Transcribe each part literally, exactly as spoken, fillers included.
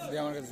দে আমার কাছে।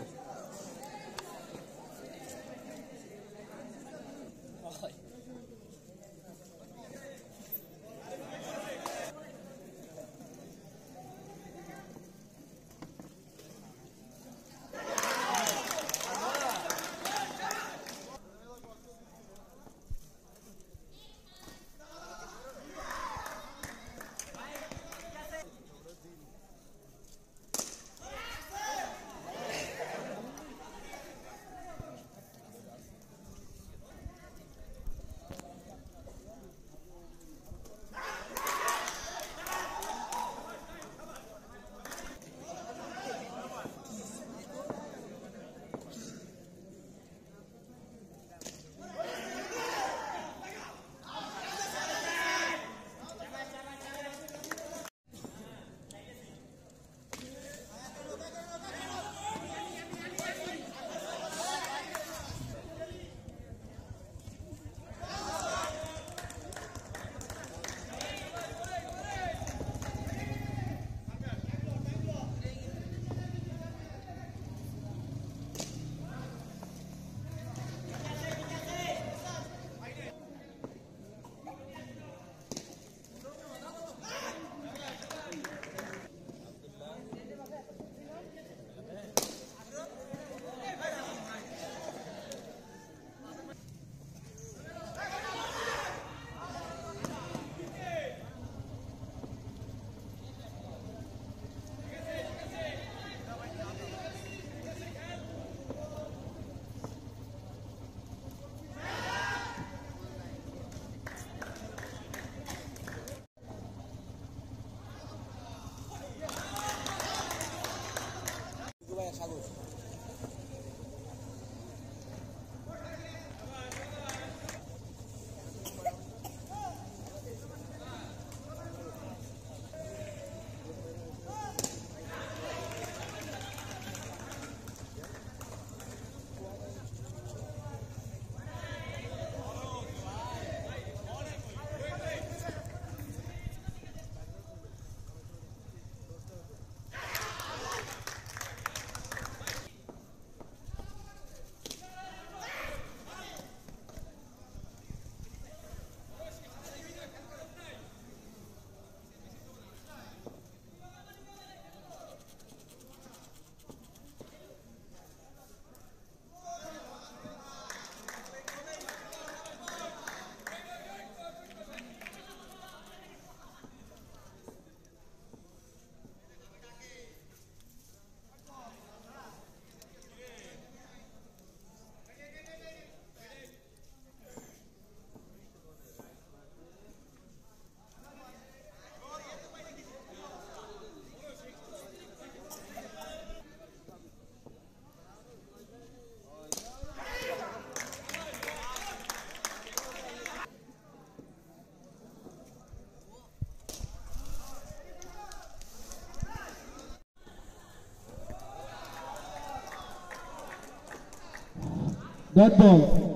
Dot ball.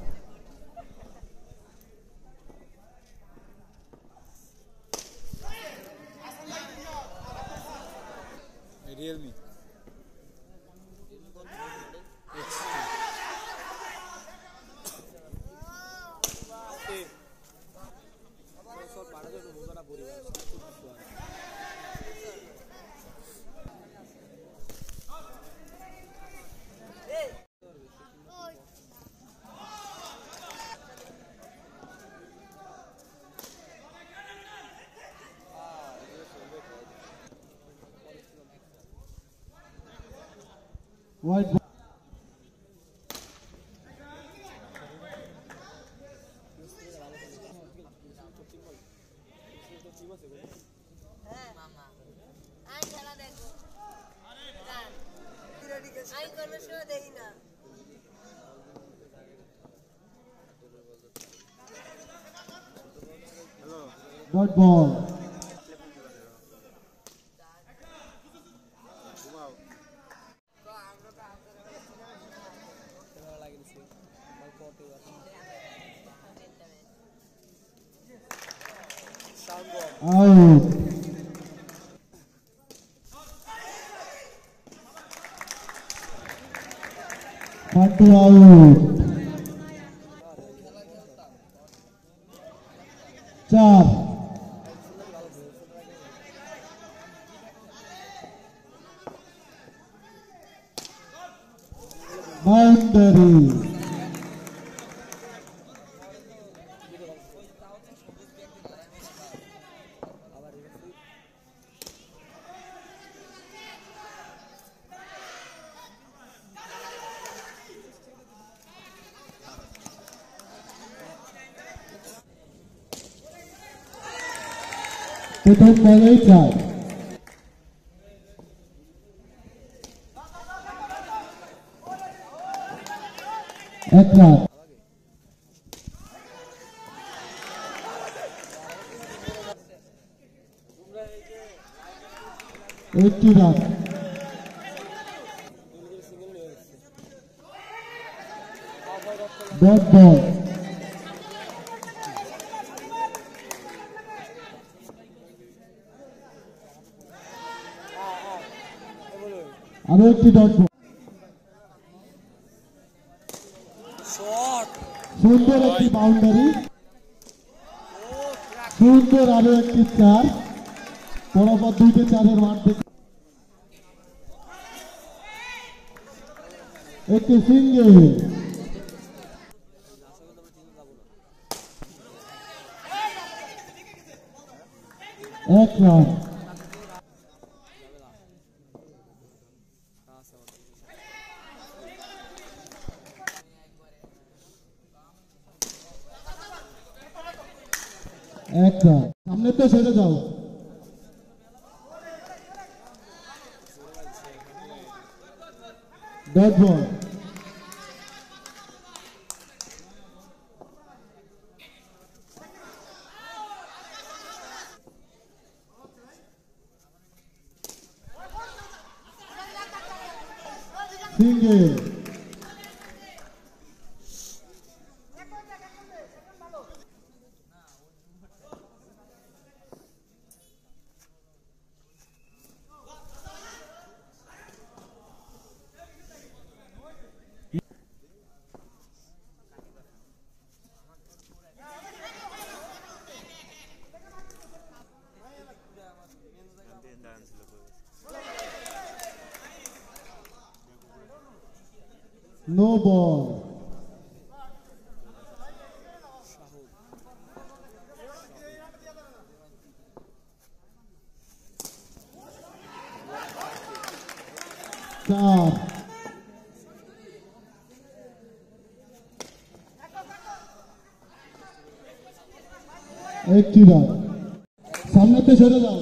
Realme. White ball. Dot ball. One to out. Char. Boundary. প্রথম বলেই চার। এক রান। একটি রান। ডট বল। আরো একটি ডট বল। সুন্দর একটি বাউন্ডারি, সুন্দর আরো একটি চার। পরপর দুইটি চারের মান থেকে একটি সিঙ্গেল। এক রান। এক রান। সামনে তো সেরে যাও। Dot ball. Single. No ball. চার। একটি রান। সামনেতে সরে যাও।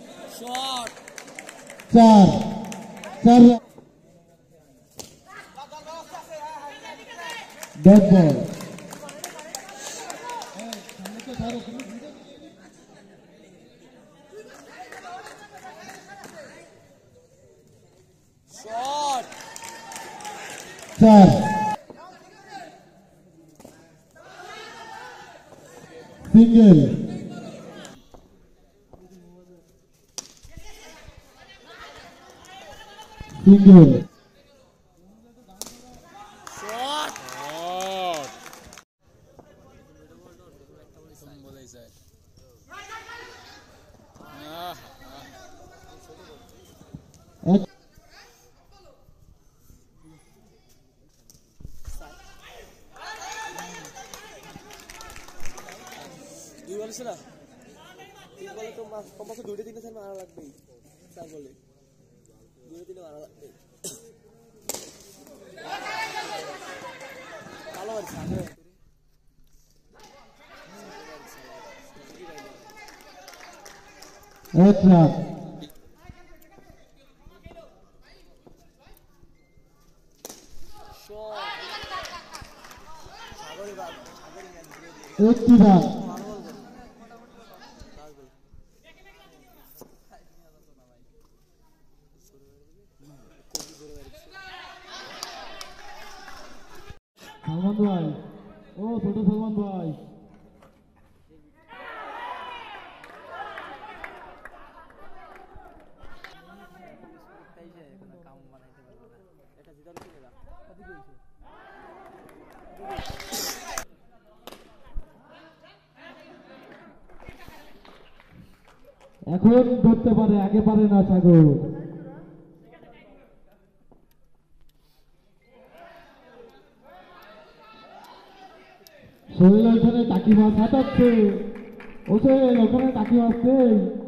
চার। চার রান। Dot ball. চার। সিঙ্গেল। সিঙ্গেল। এক। দুই বলে না তিন বলে তো কমপক্ষে দুইটা তিনটা স্যার মারা লাগবেই। চার বলে দুইটা তিনটা মারা লাগবে। ভালো আছে আগে এক রান। একটি রান। সালমান ভাই, ও ছোট সালমান ভাই, কাম বানাইতে পারবো না। এটা জিতানো ছিল না। এখন ধরতে পারে, আগে পারে না সাগর। শরীর ওইখানে টাকি মাছ হাঁটাচ্ছে, ওসে ওখানে টাকি মাছ নেই।